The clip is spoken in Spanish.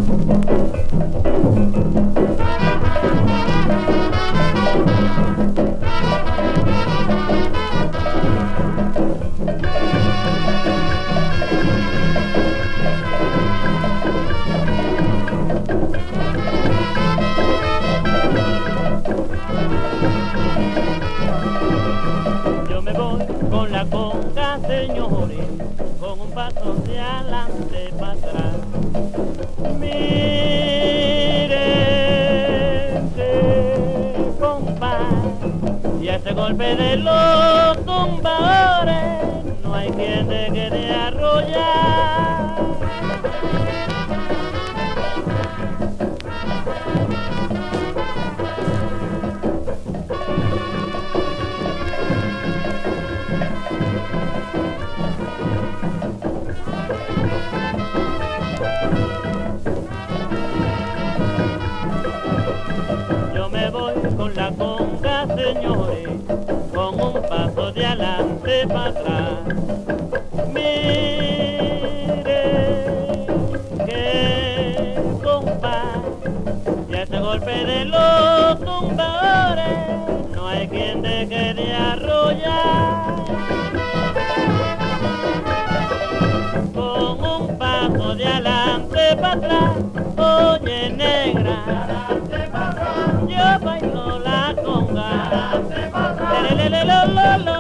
Yo me voy con la conga, señores, con un paso de adelante para atrás. Miren que compás, y a ese golpe de los tumbadores no hay quien te quede arrollar. Yo me voy con la conga, señores, con un paso de adelante para atrás. Mire que compás, y a ese golpe de los tumbadores no hay quien te quede arrollar. Con un paso de adelante para atrás, oye negra, yo bailo la conga, le, le, le, lo, lo, lo.